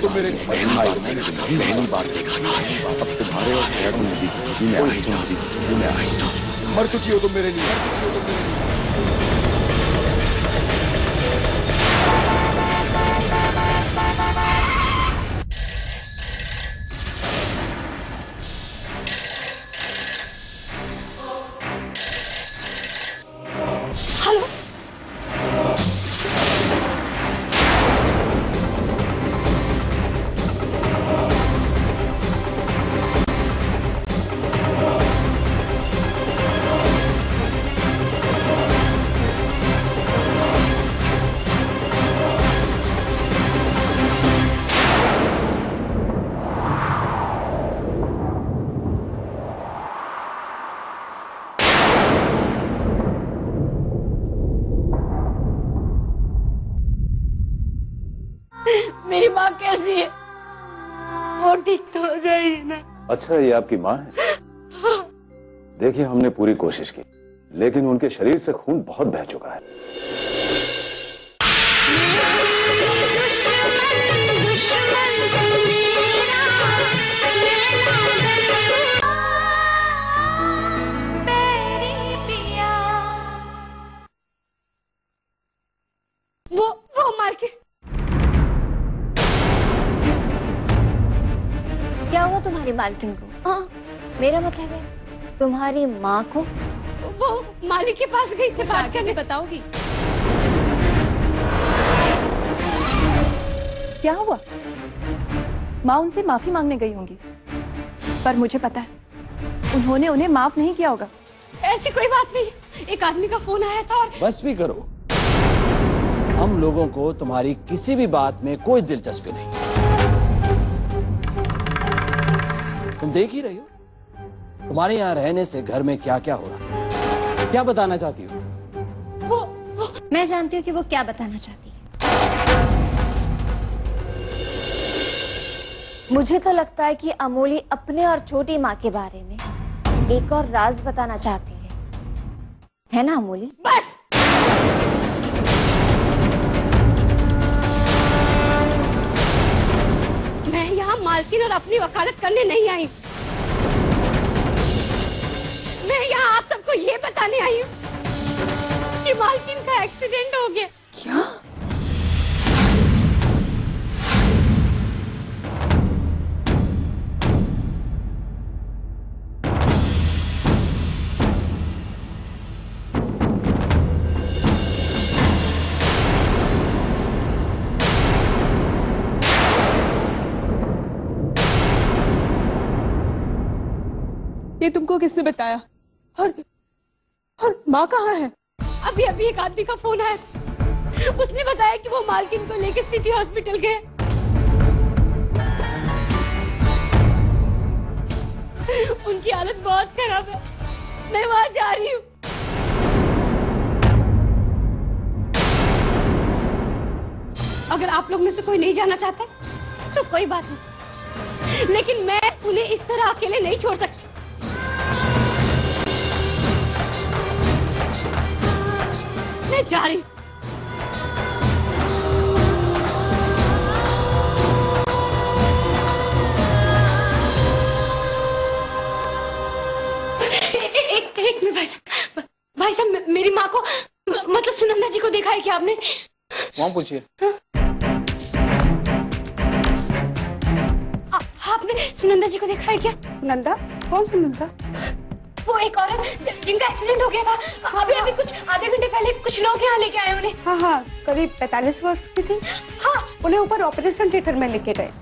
तो मेरे पहली बात अब तुम्हारे और मेरा तुम जिंदगी में आई, तुम जिंदगी में आई, मर चुकी हो तुम मेरे लिए। मेरी माँ कैसी है? वो ठीक तो हो जाएगी ना? अच्छा, ये आपकी माँ है? देखिए, हमने पूरी कोशिश की, लेकिन उनके शरीर से खून बहुत बह चुका है। वो मालकिन। क्या हुआ तुम्हारी मालकिन को? हाँ, मेरा मतलब है तुम्हारी माँ को। वो मालिक के पास गई थी बात करने। बताओगी क्या हुआ? माँ उनसे माफी मांगने गई होंगी, पर मुझे पता है उन्होंने उन्हें माफ नहीं किया होगा। ऐसी कोई बात नहीं, एक आदमी का फोन आया था और बस भी करो, हम लोगों को तुम्हारी किसी भी बात में कोई दिलचस्पी नहीं। तुम देख ही रही हो तुम्हारे यहाँ रहने से घर में क्या क्या हो रहा। क्या बताना चाहती हो? वो मैं जानती हूँ कि वो क्या बताना चाहती है। मुझे तो लगता है कि अमोली अपने और छोटी माँ के बारे में एक और राज बताना चाहती है ना अमोली? बस मैं यहाँ मालकिन और अपनी वकालत करने नहीं आई। मैं यहाँ आप सबको ये बताने आई हूँ कि मालकिन का एक्सीडेंट हो गया। क्या? ये तुमको किसने बताया? और माँ कहाँ है? अभी अभी एक आदमी का फोन आया था, उसने बताया कि वो मालकिन को लेकर सिटी हॉस्पिटल गए। उनकी हालत बहुत खराब है, मैं वहां जा रही हूँ। अगर आप लोग में से कोई नहीं जाना चाहता तो कोई बात नहीं, लेकिन मैं उन्हें इस तरह अकेले नहीं छोड़ सकती। मैं जा रही हूँ। एक मिनट भाई साहब, मेरी माँ को मतलब सुनंदा जी को देखा है क्या आपने? वहाँ पूछिए। आपने सुनंदा जी को देखा है क्या? नंदा? कौन सुनंदा? वो एक औरत जिनका एक्सीडेंट हो गया था अभी कुछ आधे घंटे पहले। कुछ लोग यहाँ लेके आए उन्हें। हाँ, करीब 45 वर्ष की थी। हाँ, उन्हें ऊपर ऑपरेशन थिएटर में लेके गए।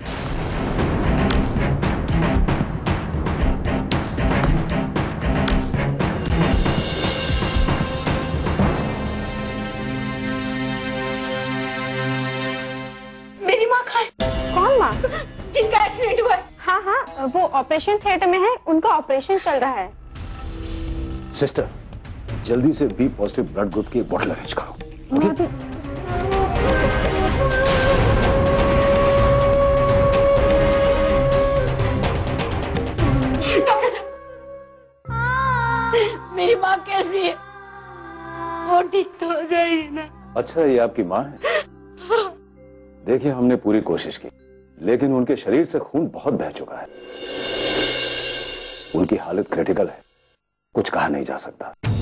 मेरी माँ कहाँ है? कौन माँ? जिनका एक्सीडेंट हुआ है। हाँ, वो ऑपरेशन थिएटर में है, उनका ऑपरेशन चल रहा है। सिस्टर, जल्दी से बी पॉजिटिव ब्लड ग्रुप की एक बोतल अरेंज करो। ओके? डॉक्टर साहब, मेरी माँ कैसी है? वो ठीक तो हो जाएगी ना? अच्छा, ये आपकी माँ है? देखिए, हमने पूरी कोशिश की, लेकिन उनके शरीर से खून बहुत बह चुका है। उनकी हालत क्रिटिकल है, कुछ कहा नहीं जा सकता।